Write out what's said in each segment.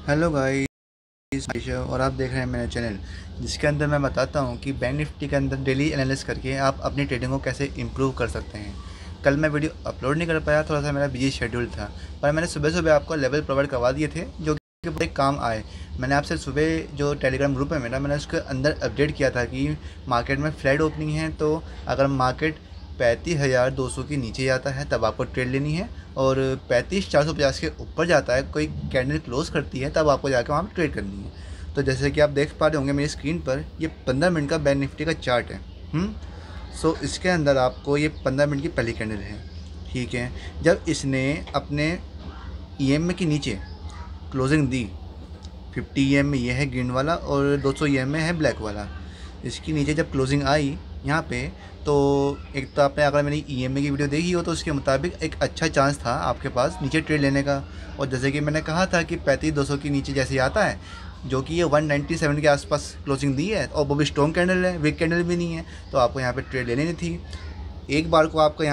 Hello guys और आप देख रहे हैं मेरा चैनल जिसके अंदर मैं बताता हूं कि बैंक निफ्टी के अंदर डेली एनालिसिस करके आप अपनी ट्रेडिंग को कैसे इंप्रूव कर सकते हैं। कल मैं वीडियो अपलोड नहीं कर पाया, थोड़ा सा मेरा बिजी शेड्यूल था, पर मैंने सुबह सुबह आपको लेवल प्रोवाइड करवा दिए थे जो कि बड़े काम आए। मैंने आपसे सुबह जो टेलीग्राम ग्रुप है मेरा, मैंने उसके अंदर अपडेट किया था कि मार्केट में फ्लैट ओपनिंग है, तो अगर मार्केट 35,200 के नीचे जाता है तब आपको ट्रेड लेनी है, और 35,450 के ऊपर जाता है, कोई कैंडल क्लोज करती है, तब आपको जाकर वहाँ पर ट्रेड करनी है। तो जैसे कि आप देख पा रहे होंगे मेरी स्क्रीन पर, ये 15 मिनट का बैंक निफ्टी का चार्ट है। सो इसके अंदर आपको ये 15 मिनट की पहली कैंडल है, ठीक है। जब इसने अपने EMA के नीचे क्लोजिंग दी, 50 EMA ये है ग्रीन वाला और 200 EMA है ब्लैक वाला, इसकी नीचे जब क्लोजिंग आई यहाँ पे, तो एक तो आपने अगर मेरी EMA की वीडियो देखी हो तो उसके मुताबिक एक अच्छा चांस था आपके पास नीचे ट्रेड लेने का। और जैसे कि मैंने कहा था कि 35,200 के नीचे जैसे आता है, जो कि ये 197 के आसपास क्लोजिंग दी है, और वो भी स्ट्रॉन्ग कैंडल है, वीक कैंडल भी नहीं है, तो आपको यहाँ पे ट्रेड लेनी थी। एक बार को आपको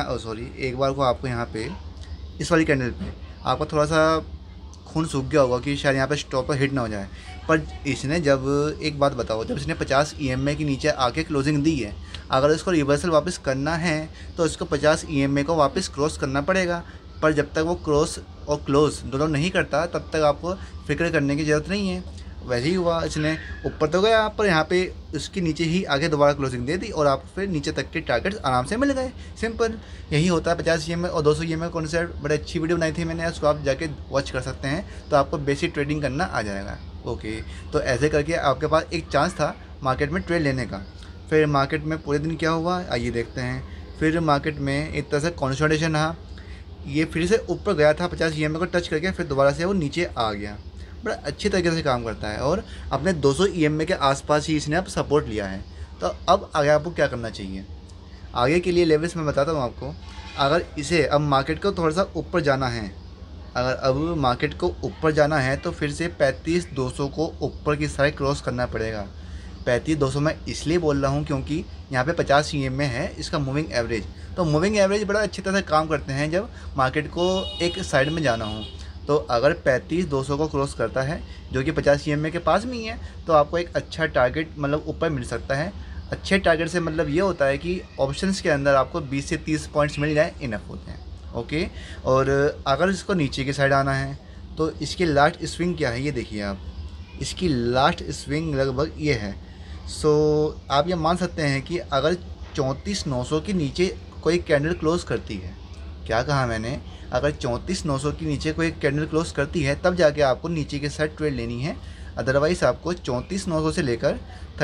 यहाँ पे इस वाली कैंडल पे आपका थोड़ा सा खून सूख गया होगा कि शायद यहाँ पे स्टॉप पर हिट ना हो जाए, पर इसने जब, एक बात बताओ, जब इसने 50 EMA के नीचे आके क्लोजिंग दी है, अगर इसको रिवर्सल वापस करना है तो इसको 50 EMA को वापस क्रॉस करना पड़ेगा। पर जब तक वो क्रॉस और क्लोज दोनों नहीं करता तब तक आपको फिक्र करने की ज़रूरत नहीं है। वैसे ही हुआ, इसने ऊपर तो गया पर यहाँ पे उसके नीचे ही आगे दोबारा क्लोजिंग दे दी और आप फिर नीचे तक के टारगेट्स आराम से मिल गए। सिंपल यही होता है। 50 EMA और 200 EMA कॉन्सेप्ट, बड़ी अच्छी वीडियो बनाई थी मैंने, उसको आप जाके वॉच कर सकते हैं, तो आपको बेसिक ट्रेडिंग करना आ जाएगा। ओके, तो ऐसे करके आपके पास एक चांस था मार्केट में ट्रेड लेने का। फिर मार्केट में पूरे दिन क्या हुआ आइए देखते हैं। फिर मार्केट में एक तरह से कंसोलिडेशन रहा, ये फिर से ऊपर गया था 50 EMA को टच करके, फिर दोबारा से वो नीचे आ गया। बड़ा अच्छी तरीके से काम करता है और अपने 200 EMA के आसपास ही इसने अब सपोर्ट लिया है। तो अब आगे आपको क्या करना चाहिए, आगे के लिए लेवल्स मैं बताता हूँ आपको। अगर इसे अब मार्केट को थोड़ा सा ऊपर जाना है, अगर अब मार्केट को ऊपर जाना है तो फिर से 35,200 को ऊपर की साइड क्रॉस करना पड़ेगा। 35,200 मैं इसलिए बोल रहा हूँ क्योंकि यहाँ पे 50 EMA है इसका मूविंग एवरेज, तो मूविंग एवरेज बड़ा अच्छी तरह से काम करते हैं जब मार्केट को एक साइड में जाना हो। तो अगर 35,200 को क्रॉस करता है जो कि 50 EMA के पास में ही है, तो आपको एक अच्छा टारगेट मतलब ऊपर मिल सकता है। अच्छे टारगेट से मतलब ये होता है कि ऑप्शंस के अंदर आपको 20 से 30 पॉइंट्स मिल जाए, इनफ होते हैं। ओके, और अगर इसको नीचे की साइड आना है तो इसकी लास्ट स्विंग क्या है ये देखिए आप, इसकी लास्ट स्विंग लगभग ये है। सो आप ये मान सकते हैं कि अगर 34,900 के नीचे कोई कैंडल क्लोज करती है, क्या कहा मैंने, अगर 34,900 के नीचे कोई कैंडल क्लोज करती है तब जाके आपको नीचे के साइड ट्रेड लेनी है। अदरवाइज़ आपको 34,900 से लेकर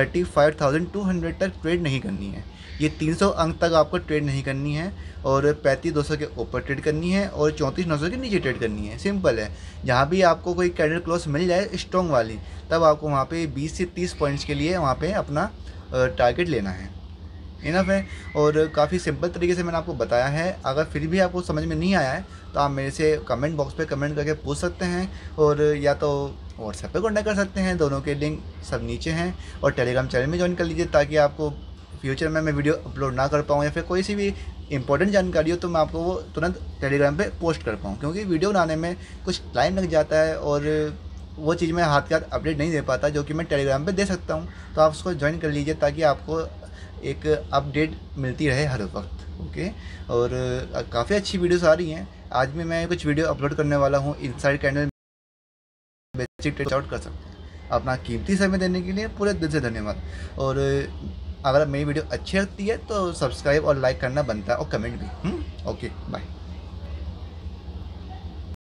35,200 तक ट्रेड नहीं करनी है। ये 300 अंक तक आपको ट्रेड नहीं करनी है, और 35,200 के ऊपर ट्रेड करनी है और 34,900 के नीचे ट्रेड करनी है। सिंपल है। जहाँ भी आपको कोई कैंडल क्लोज मिल जाए स्ट्रॉन्ग वाली, तब आपको वहाँ पे 20 से 30 पॉइंट्स के लिए वहाँ पे अपना टारगेट लेना है, इनफ है। और काफ़ी सिंपल तरीके से मैंने आपको बताया है। अगर फिर भी आपको समझ में नहीं आया है तो आप मेरे से कमेंट बॉक्स पे कमेंट करके पूछ सकते हैं, और या तो व्हाट्सएप पे कॉन्टैक्ट कर सकते हैं, दोनों के लिंक सब नीचे हैं। और टेलीग्राम चैनल में ज्वाइन कर लीजिए ताकि आपको फ्यूचर में मैं वीडियो अपलोड ना कर पाऊँ या फिर कोई सी भी इंपॉर्टेंट जानकारी हो तो मैं आपको वो तुरंत टेलीग्राम पे पोस्ट कर पाऊँ, क्योंकि वीडियो बनाने में कुछ टाइम लग जाता है और वो चीज़ मैं हाथ के हाथ अपडेट नहीं दे पाता जो कि मैं टेलीग्राम पे दे सकता हूँ। तो आप उसको ज्वाइन कर लीजिए ताकि आपको एक अपडेट मिलती रहे हर वक्त। ओके, और काफ़ी अच्छी वीडियोस आ रही हैं। आज भी मैं कुछ वीडियो अपलोड करने वाला हूँ, inside candle basic trade out कर सकते हैं। अपना कीमती समय देने के लिए पूरे दिल से धन्यवाद। और अगर मेरी वीडियो अच्छी लगती है तो सब्सक्राइब और लाइक करना बनता है, और कमेंट भी। Okay, bye.